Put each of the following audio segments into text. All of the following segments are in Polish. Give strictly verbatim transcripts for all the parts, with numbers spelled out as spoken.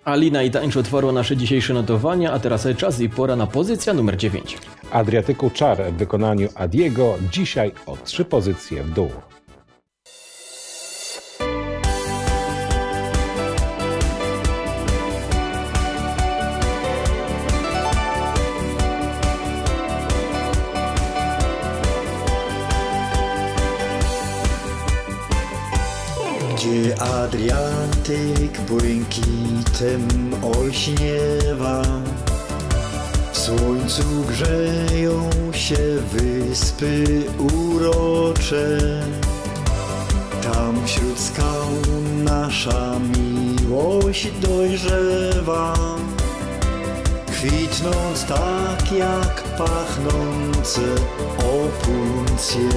Alina i tańcz otwarła nasze dzisiejsze notowania, a teraz czas i pora na pozycja numer dziewięć. Adriatyku Czar w wykonaniu Adiego dzisiaj o trzy pozycje w dół. Gdzie Adriatyk błękitem olśniewa, w słońcu grzeją się wyspy urocze. Tam wśród skał nasza miłość dojrzewa, kwitnąc tak jak pachnące opuncje.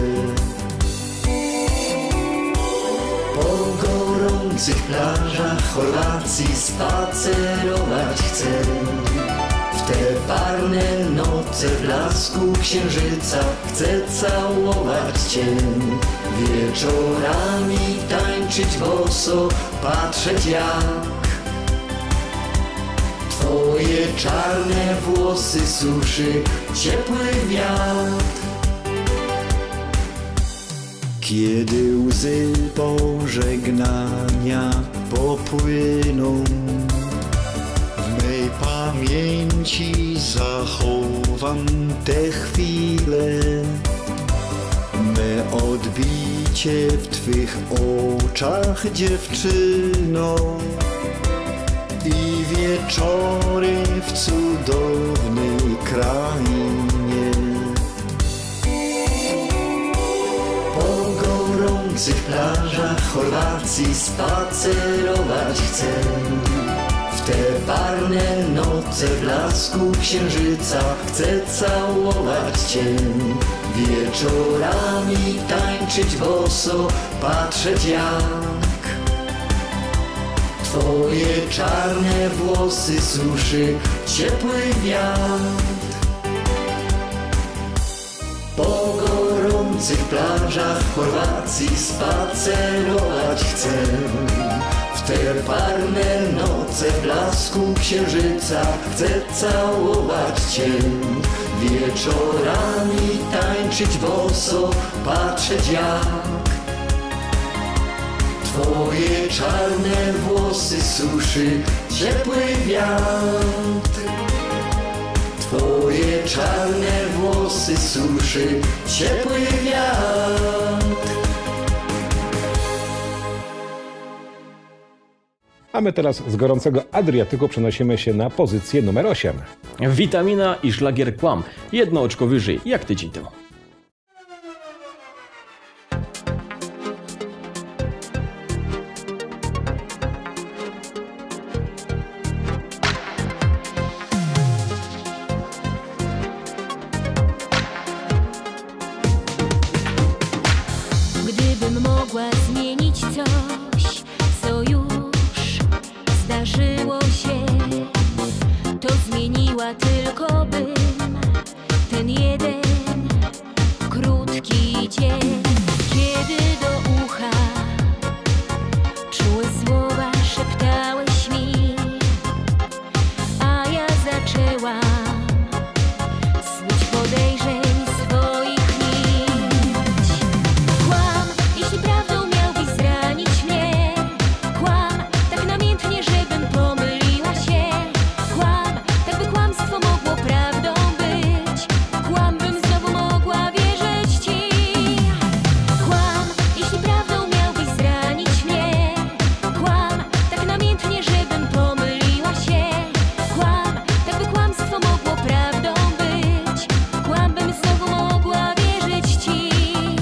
Po gorących plażach Chorwacji spacerować chcę, w te parne noce w blasku księżyca chcę całować Cię. Wieczorami tańczyć boso, patrzeć jak Twoje czarne włosy suszy ciepły wiatr. Kiedy łzy pożegnania popłyną, w mej pamięci zachowam te chwile. Me odbicie w Twych oczach, dziewczyno, i wieczory w cudownej krainie. W tych plażach Chorwacji spacerować chcę, w te parne noce w blasku księżyca chcę całować Cię. Wieczorami tańczyć boso, patrzeć jak Twoje czarne włosy suszy ciepły wiatr. Po gorących plażach Chorwacji spacerować chcę, w te parne noce w blasku księżyca chcę całować Cię. Wieczorami tańczyć boso, patrzeć jak Twoje czarne włosy suszy ciepły wiatr. Twoje czarne włosy suszy ciepły wiatr. A my teraz z gorącego Adriatyku przenosimy się na pozycję numer osiem. Witamina i szlagier Kłam. Jedno oczko wyżej, jak tydzień temu. Gdybym mogła zmienić coś, co już zdarzyło się, to zmieniła tylko bym ten jeden krótki dzień, kiedy do ucha czułe słowa szeptałeś mi, a ja zaczęłam snuć podejrzeń swoich nić. Kłam, jeśli prawdą miałbyś zranić mnie. Kłam, tak namiętnie, żebym pomyliła się. Kłam, tak by kłamstwo mogło prawdą być. Kłam, bym znowu mogła wierzyć Ci. Kłam, jeśli prawdą miałbyś zranić mnie. Kłam, tak namiętnie, żebym pomyliła się. Kłam, tak by kłamstwo mogło prawdą być. Kłam, bym znowu mogła wierzyć Ci.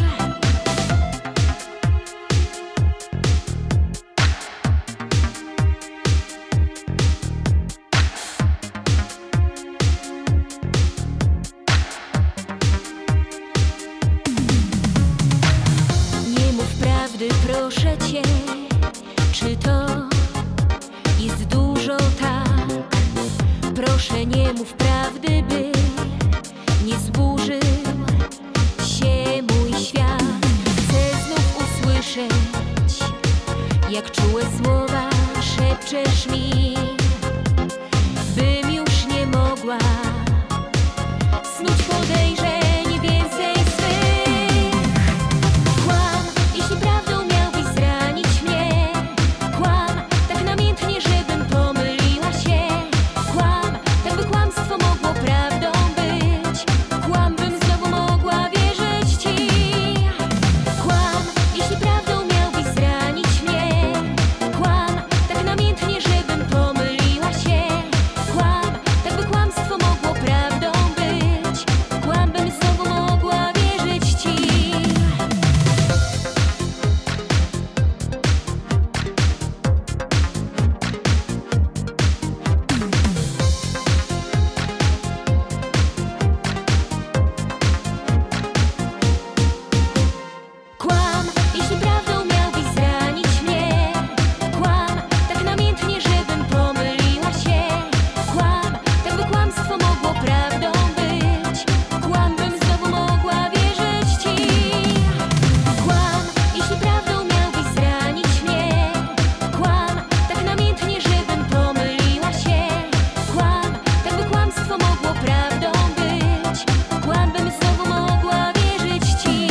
Nie mów prawdy, proszę Cię, czy to jest dużo tak? Proszę, nie mów prawdy, by nie zburzył się mój świat. Chcę znów usłyszeć, jak czułe słowa szepczesz mi. zła, snuć podejrzeń więcej swych. Kłam, jeśli prawdą miałbyś zranić mnie. Kłam, tak namiętnie, żebym pomyliła się. Kłam, tak by kłamstwo mogło prawdą być. Kłam, bym znowu mogła wierzyć ci. Kłam, jeśli prawdą miałbyś zranić mnie. Kłam, tak namiętnie, żebym pomyliła się. Kłam, tak by kłamstwo mogło prawdą być. Kłam, bym znowu mogła wierzyć ci. Kłam, jeśli prawdą miałbyś zranić mnie. Kłam, tak namiętnie, żebym pomyliła się. Kłam, tak by kłamstwo mogło prawdą być. Kłam, bym znowu mogła wierzyć ci. Kłam, jeśli prawdą miałbyś zranić mnie. Kłam, tak namiętnie, żebym pomyliła się. Kłam, tak by kłamstwo mogło prawdą być. Kłam, bym znowu mogła wierzyć ci.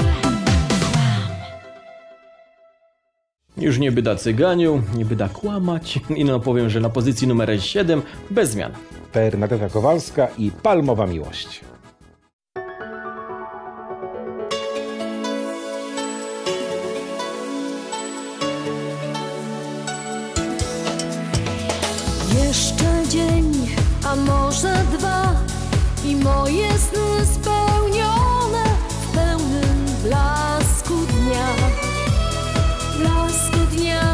Już nie byda cyganiu, nie byda kłamać. I no powiem, że na pozycji numer siedem bez zmian. Bernadeta Kowalska i Palmowa miłość. Jeszcze dzień, a może dwa i moje sny spełnione w pełnym blasku dnia, blasku dnia.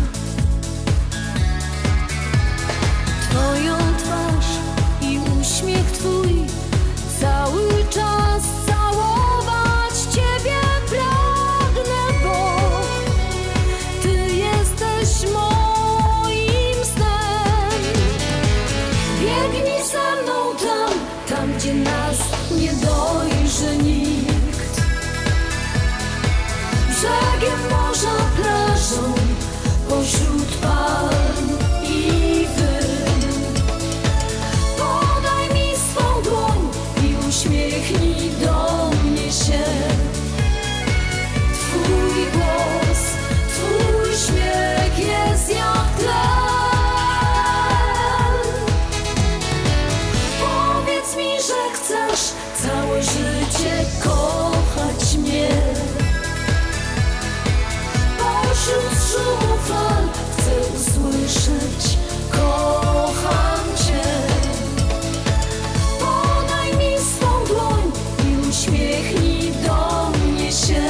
Twoją twarz i uśmiech twój, cały czas całować ciebie pragnę, bo ty jesteś moim snem. Biegnij ze mną tam, tam gdzie nas nie dojrzy nikt. Brzegiem morza, plażą, pośród palm i wyn. Podaj mi swą dłoń i uśmiechnij do mnie się. Twój głos, twój śmiech jest jak tlen. Powiedz mi, że chcesz całe życie kochać mnie. Pośród szumu fal chcę usłyszeć: kocham cię. Podaj mi swą dłoń i uśmiechnij do mnie się.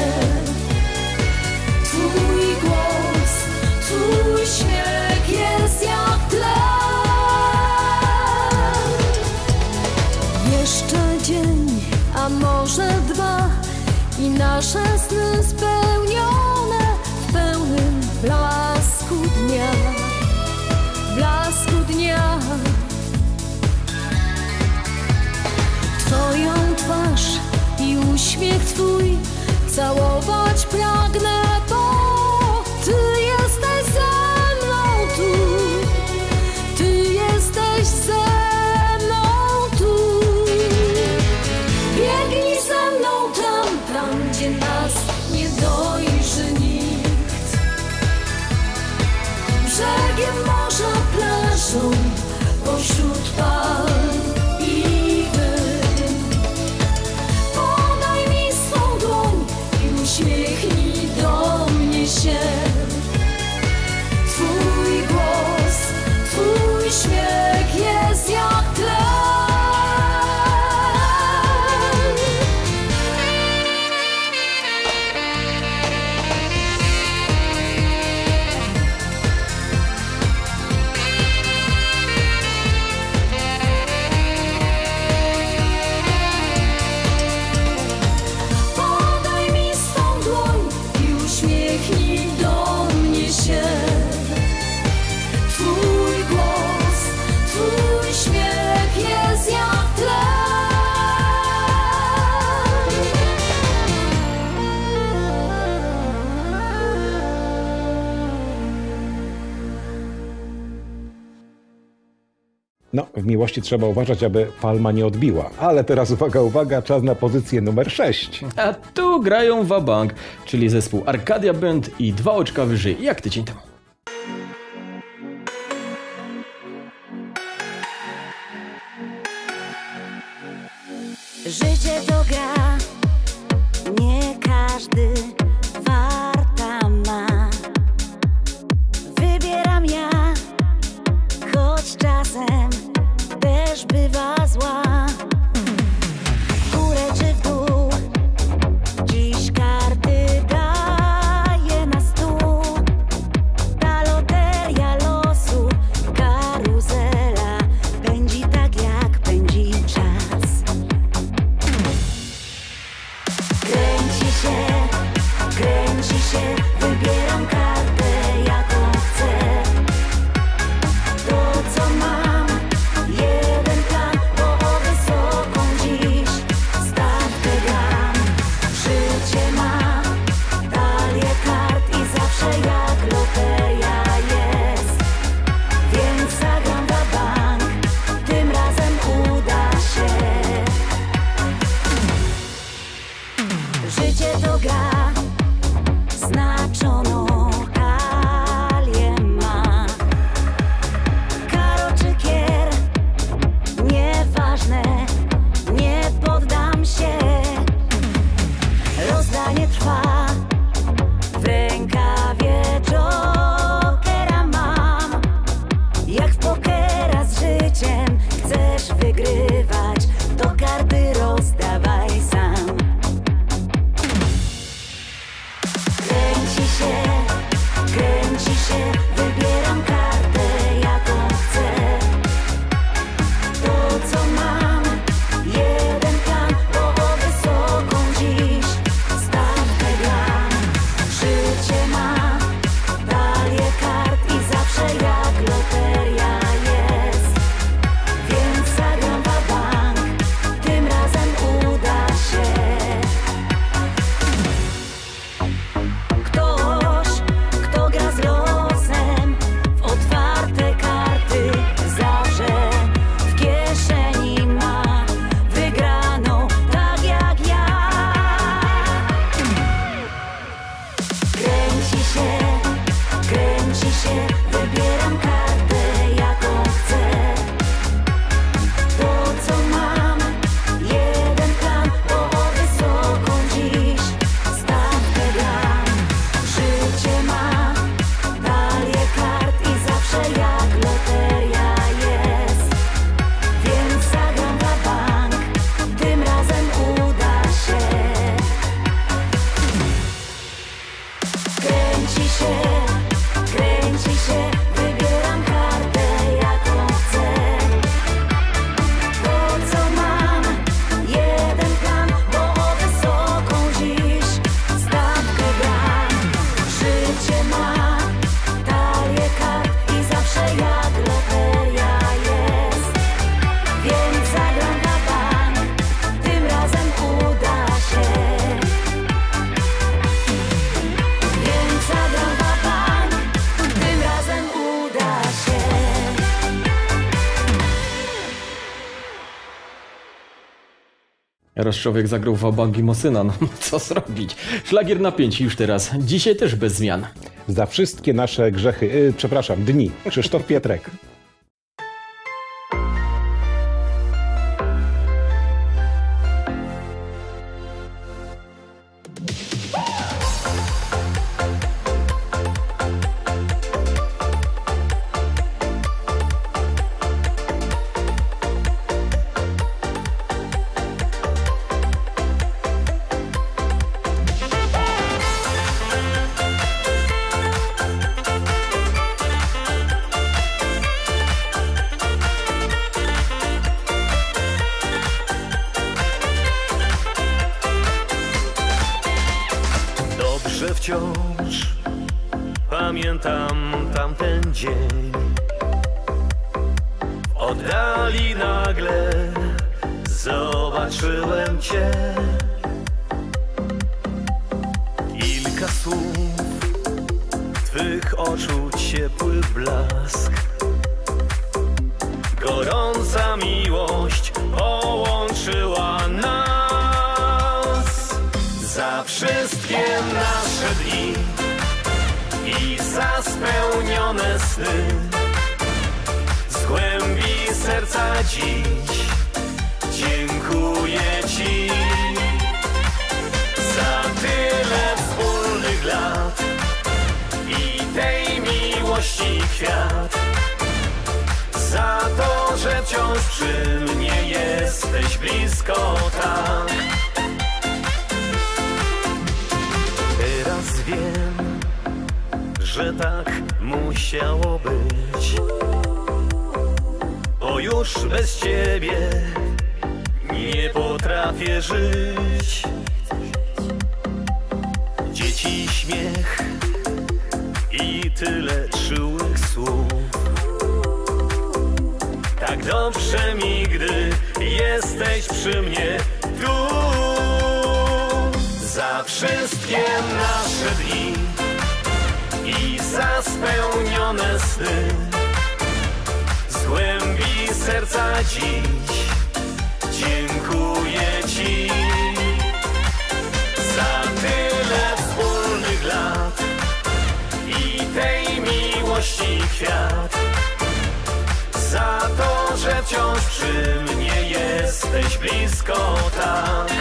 Twój głos, twój śmiech jest jak tlen. Jeszcze dzień, a może dwa i nasze sny spełnione w pełnym blasku dnia, blasku dnia. Twoją twarz i uśmiech twój całować pragnę, bo ty jesteś ze mną tu, ty jesteś ze mną tu. Biegnij ze mną tam, tam gdzie nas nie dojrzy nikt. Brzegiem morza, plażą, pośród palm i wyn. Podaj mi swą dłoń i uśmiechnij do mnie się. Twój głos, twój śmiech jest jak tlen. No, w miłości trzeba uważać, aby palma nie odbiła. Ale teraz uwaga, uwaga, czas na pozycję numer sześć. A tu grają Wabank, czyli zespół Arcadia Band i dwa oczka wyżej, jak tydzień temu. Życie to gra, nie każdy warta ma. Wybieram ja, choć czasem też bywa zła. W górę czy w dół, dziś karty daje na stół. Ta loteria losu, karuzela pędzi tak jak pędzi czas. Kręci się, kręci się, wybieram kartę jaką chcę. To co mam, jeden plan, bo o wysoką dziś stawkę gram. Życie ma talię kart i zawsze jak loteria jest. Więc zagram wabank, tym razem uda się. Życie to gra, znaczoną talię ma. Karo czy kier, nieważne, nie poddam się. Rozdanie trwa, w rękawie jokera mam. Jak w pokera z życiem chcesz wygrywać, to karty rozdawaj sam. Kręci się, kręci się, wybieram kartę jaką chcę. To co mam, jeden plan, bo o wysoką dziś stawkę gram. Życie ma talię kart i zawsze jak loteria jest. Więc zagram wabank, tym razem uda się. Ktoś, kto gra z losem, w otwarte karty zawsze w kieszeni ma wygraną tak jak ja. Kręci się, kręci się, wybieram kartę jaką chcę. To co mam, jeden plan, bo o wysoką dziś stawkę gram. Życie ma talię kart i zawsze jak loteria jest. Więc zagram wabank, tym razem uda się. Kręci się, kręci się, wybieram kartę jaką chcę. To co mam, jeden plan, bo o wysoką dziś stawkę gram. Życie ma talię kart i zawsze jak loteria jest. Więc zagram wabank, tym razem uda się. Więc zagram wabank, tym razem uda się. Raz człowiek zagrał w Wabank i Mosyna, no co zrobić? Szlagier na pięć już teraz, dzisiaj też bez zmian. Za wszystkie nasze grzechy, yy, przepraszam, dni, Krzysztof Pietrek. Dobrze wciąż pamiętam tamten dzień. W oddali nagle zobaczyłem Cię. Kilka słów, Twych oczu ciepły blask. gorąca miłość połączyła nas. Za wszystkie nasze dni i za spełnione sny, z głębi serca dziś dziękuję Ci. Za tyle wspólnych lat i tej miłości kwiat, za to, że wciąż przy mnie jesteś blisko tak. Teraz wiem, że tak musiało być, bo już bez Ciebie nie potrafię żyć. Dzieci śmiech i tyle czułych słów, tak dobrze mi, gdy jesteś przy mnie tu. Za wszystkie nasze dni i za spełnione sny, z głębi serca dziś dziękuję Ci. Za tyle wspólnych lat i tej miłości kwiat, za to, że wciąż przy mnie jesteś blisko tak.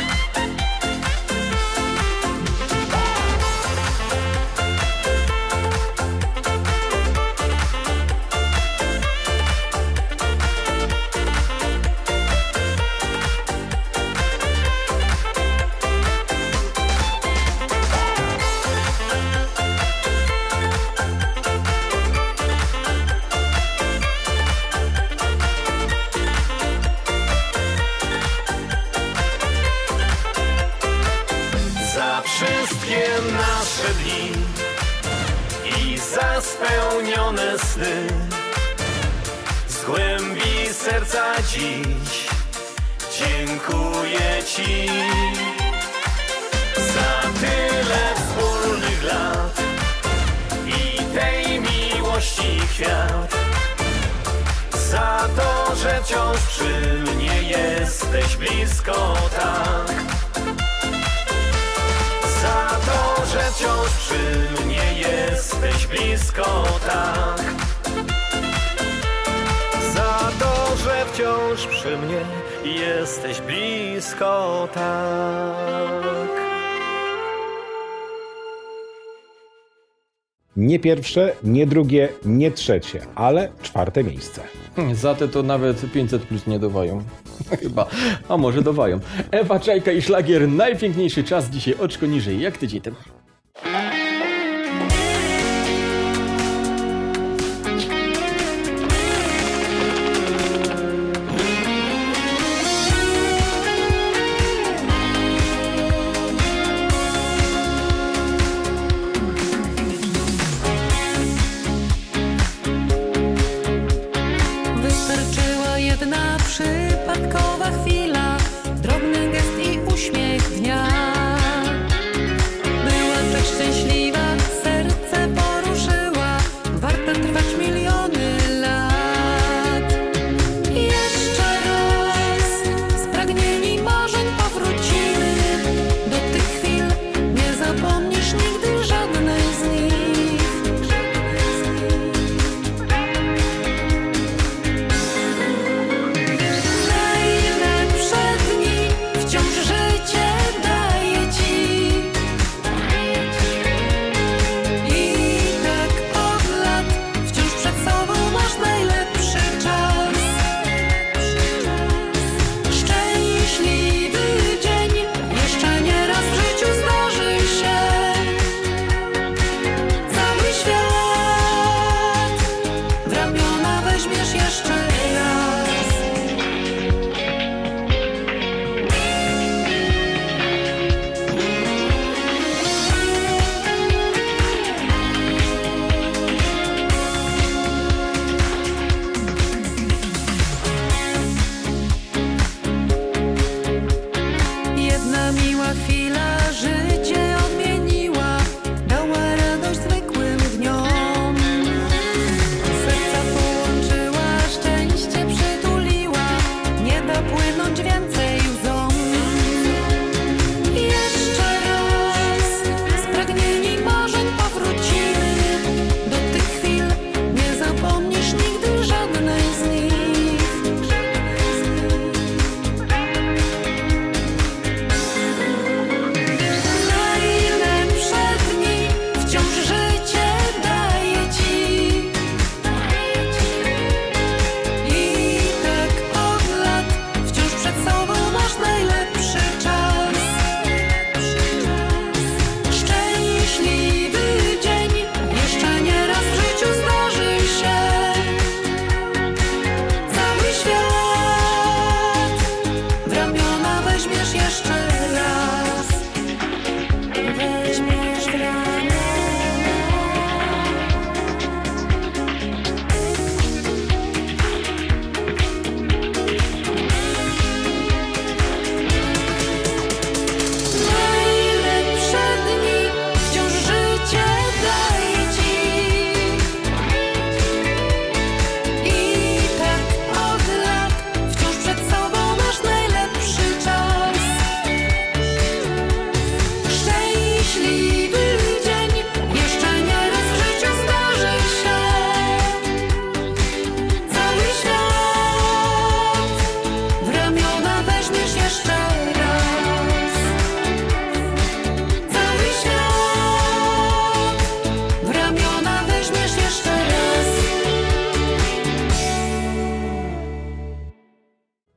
Nasze dni i za spełnione sny, z głębi serca dziś dziękuję Ci. Za tyle wspólnych lat i tej miłości kwiat, za to, że wciąż przy mnie jesteś blisko tak. Za to, że wciąż przy mnie jesteś blisko tak. Za to, że wciąż przy mnie jesteś blisko tak. Nie pierwsze, nie drugie, nie trzecie, ale czwarte miejsce. Za te to nawet pięćset plus nie dowają. Chyba. A może dowają. Ewa Czajka i szlagier Najpiękniejszy czas. Dzisiaj oczko niżej, jak tydzień temu. Wystarczyła jedna przypadkowa chwila, drobny gest i uśmiech dnia. Była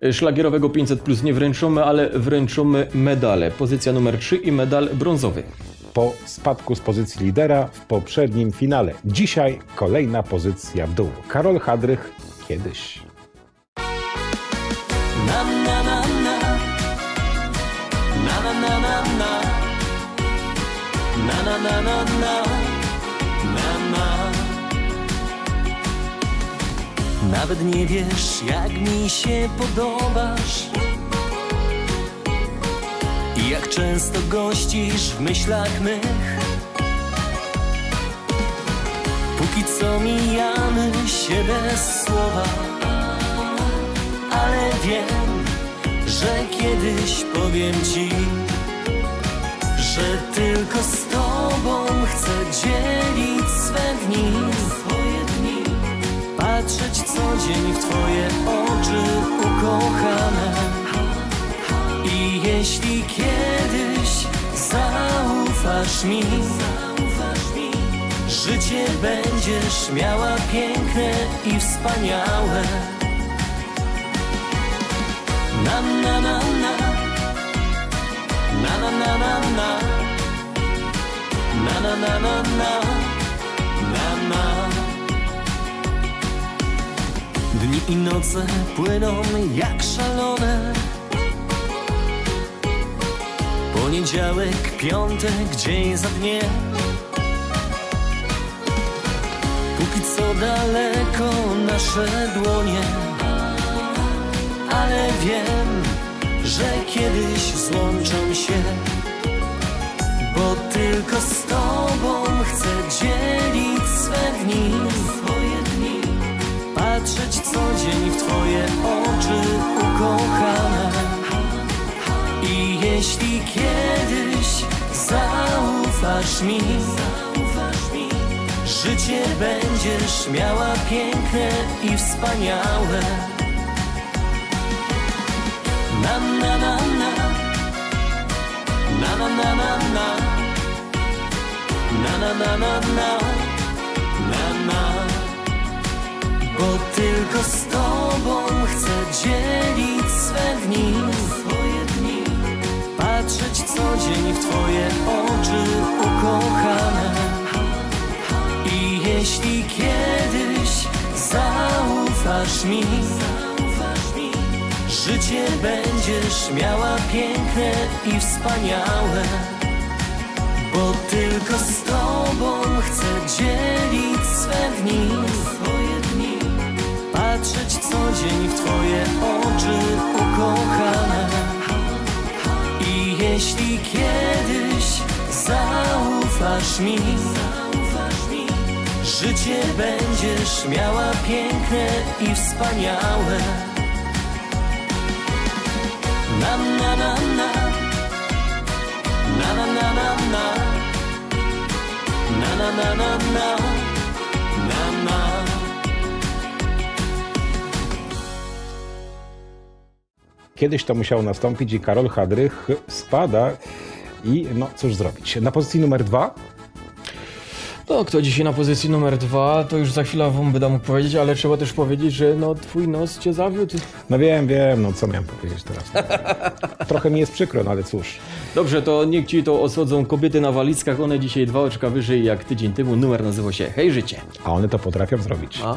Szlagierowego pięćset plus nie wręczymy, ale wręczymy medale. Pozycja numer trzy i medal brązowy. Po spadku z pozycji lidera w poprzednim finale. Dzisiaj kolejna pozycja w dół. Karol Hadrych kiedyś. Na na na na na na na na na na na na na na na. Nawet nie wiesz, jak mi się podobasz i jak często gościsz w myślach mych. Póki co mijamy się bez słowa, ale wiem, że kiedyś powiem ci, że tylko z tobą chcę dzielić swe dni, swoje dni, patrzeć co dzień w twoje oczy ukochane. I jeśli kiedyś zaufasz mi, życie będziesz miała piękne i wspaniałe. Na na na na na na na na na na na na na na na. Dni i noce płyną jak szalone. Poniedziałek, piątek, dzień za dniem. Póki co daleko nasze dłonie, ale wiem, że kiedyś złączą się, bo tylko z tobą chcę dzielić swe dni, swoje dni, patrzeć co dzień w twoje oczy ukochane. I jeśli kiedyś zaufasz mi, życie będziesz miała piękne i wspaniałe. Na na na na na na na na na na na na na na na. Bo tylko z tobą chcę dzielić swe dni, swoje dni, patrzeć co dzień w twoje oczy ukochane. I jeśli kiedyś zaufasz mi, życie będziesz miała piękne i wspaniałe. Bo tylko z tobą chcę dzielić swe dni, swoje dni, patrzeć co dzień w twoje oczy ukochane. I jeśli kiedyś zaufasz mi, życie będziesz miała piękne i wspaniałe. Na na na na na na na na na na na na na na na na. Kiedyś to musiało nastąpić i Karol Hadrych spada i no cóż zrobić. Na pozycji numer dwa. No, kto dzisiaj na pozycji numer dwa, to już za chwilę wam będę mógł powiedzieć, ale trzeba też powiedzieć, że no twój nos cię zawiódł. No wiem, wiem, no co miałem powiedzieć teraz. Trochę mi jest przykro, no ale cóż. Dobrze, to niech ci to osadzą kobiety na walizkach, one dzisiaj dwa oczka wyżej jak tydzień temu, numer nazywa się Hej Życie. A one to potrafią zrobić. A?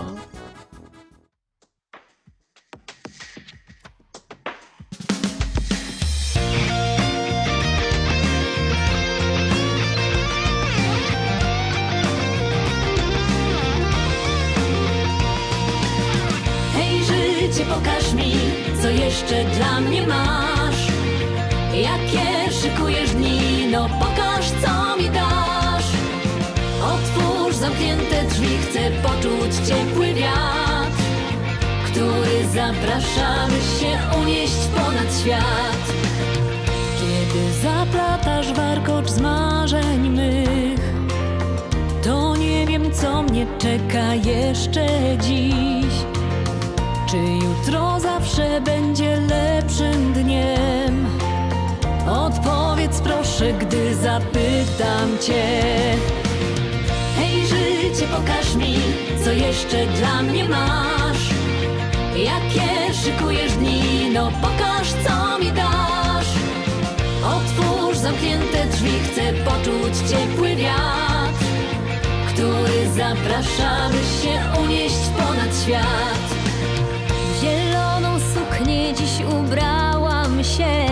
Pokaż mi, co jeszcze dla mnie masz. Jakie szykujesz dni, no pokaż, co mi dasz. Otwórz zamknięte drzwi, chcę poczuć ciepły wiatr, który zaprasza, by się unieść ponad świat. Kiedy zaplatasz warkocz z marzeń mych, to nie wiem, co mnie czeka jeszcze dziś. Czy jutro zawsze będzie lepszym dniem? Odpowiedz proszę, gdy zapytam cię. Hej życie, pokaż mi, co jeszcze dla mnie masz. Jakie szykujesz dni, no pokaż co mi dasz. Otwórz zamknięte drzwi, chcę poczuć ciepły wiatr, który zaprasza, by się unieść ponad świat. W zieloną suknię dziś ubrałam się,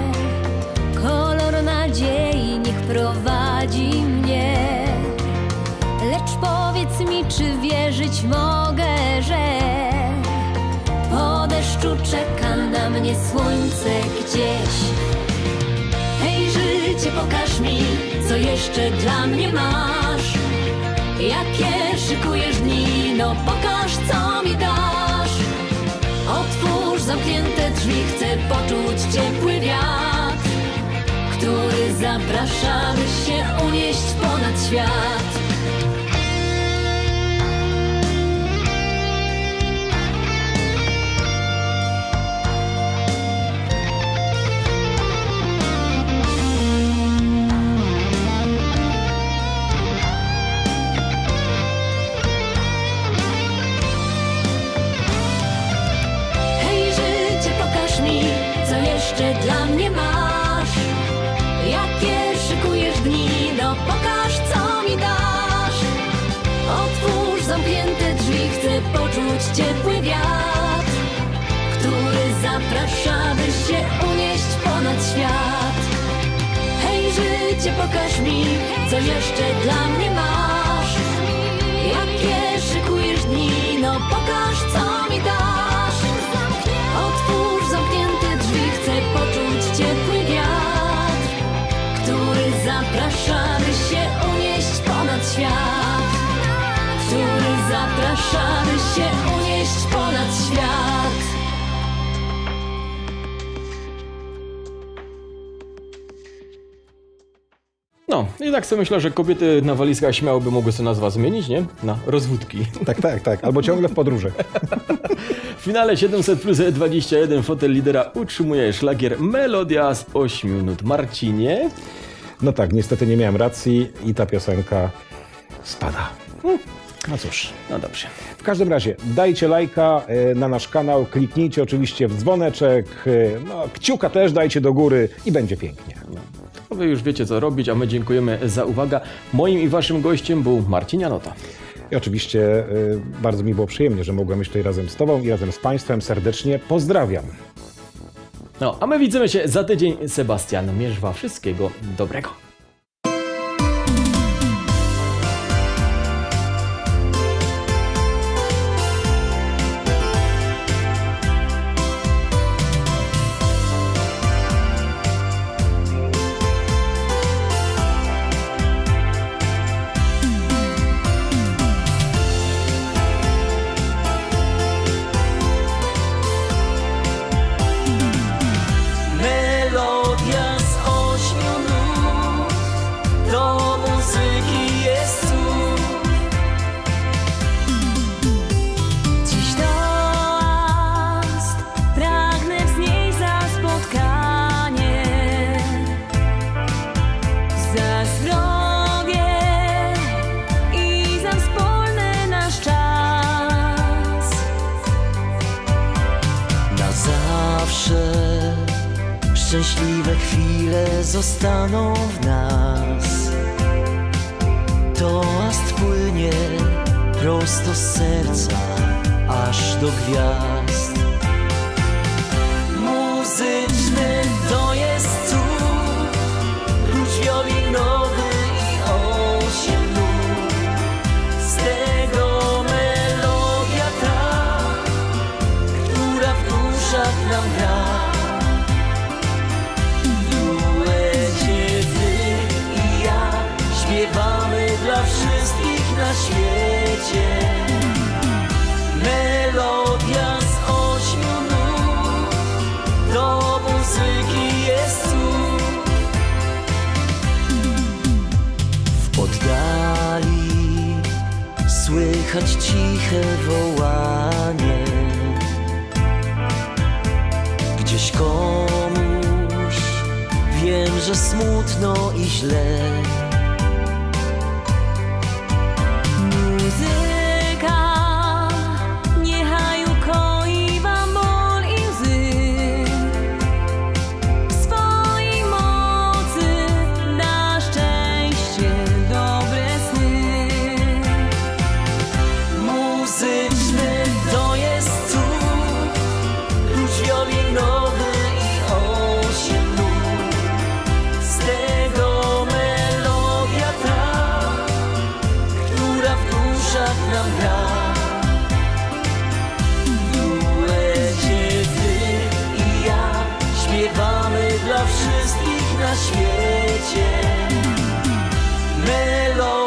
kolor nadziei niech prowadzi mnie. Lecz powiedz mi, czy wierzyć mogę, że po deszczu czeka na mnie słońce gdzieś. Hej życie, pokaż mi, co jeszcze dla mnie masz. Jakie szykujesz dni, no pokaż co mi dasz. Otwórz zamknięte drzwi, chcę poczuć ciepły wiatr, który zaprasza, by się unieść ponad świat. Dla mnie masz. Jakie szykujesz dni, no pokaż co mi dasz. Otwórz zamknięte drzwi, chcę poczuć ciepły wiatr, który zaprasza, by się unieść ponad świat. Hej życie, pokaż mi, co jeszcze dla mnie masz. Jakie szykujesz dni, no pokaż co mi dasz. Otwórz zamknięte drzwi, chcę poczuć ciepły wiatr, który zaprasza, by się unieść ponad świat, który zaprasza, by się unieść ponad świat. No, i tak sobie myślę, że kobiety na walizkach śmiało by mogły sobie nazwę zmienić, nie? Na rozwódki. Tak, tak, tak. Albo ciągle w podróży. W finale siedemset plus dwadzieścia jeden fotel lidera utrzymuje szlagier Melodia z ośmiu minut. Marcinie? No tak, niestety nie miałem racji i ta piosenka spada. No cóż. No dobrze. W każdym razie dajcie lajka e, na nasz kanał, kliknijcie oczywiście w dzwoneczek, e, no, kciuka też dajcie do góry i będzie pięknie. To wy już wiecie co robić, a my dziękujemy za uwagę. Moim i waszym gościem był Marcin Janota. I oczywiście y, bardzo mi było przyjemnie, że mogłem być tutaj razem z Tobą i razem z Państwem. Serdecznie pozdrawiam. No, a my widzimy się za tydzień. Sebastian Mierzwa. Wszystkiego dobrego. Szczęśliwe chwile zostaną w nas. Toast płynie prosto z serca aż do gwiazd. Muzyczny to jest cud, klucz wiolinowy i osiem nut. Z tego melodia ta, która w duszach nam gra. Śpiewamy dla wszystkich na świecie. Melodia z ośmiu nut, do muzyki jest cud. W oddali słychać ciche wołanie. Gdzieś komuś wiem, że smutno i źle. Muzyka niechaj ukoi wam ból i łzy. świat nam gra. W duecie ty i ja śpiewamy dla wszystkich na świecie. Melodii